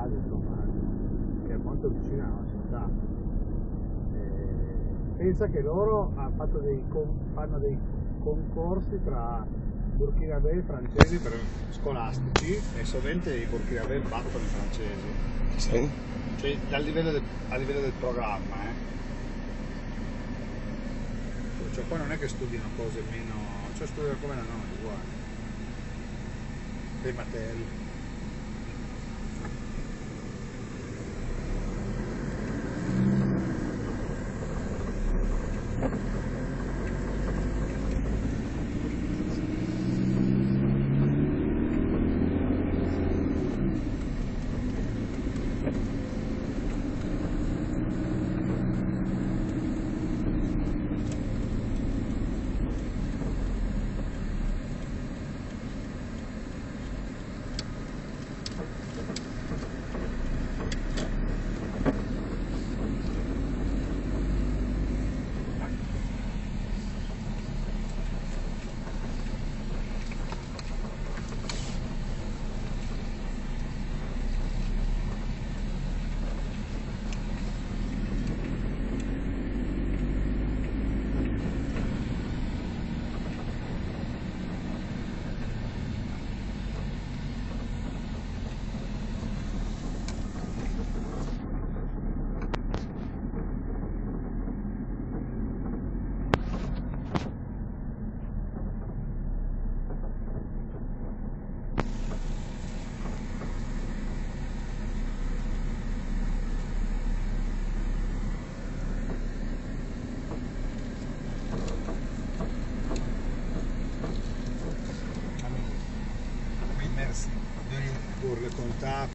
base, insomma, che è molto vicina alla città. Pensa che loro fanno dei concorsi tra burkinabè e francesi scolastici, e sovente i burkinabè battono i francesi. Sì? Cioè, a livello del programma, Cioè, poi non è che studiano cose meno, cioè studiano come la noi, uguali. Dei materie. Pour le contact.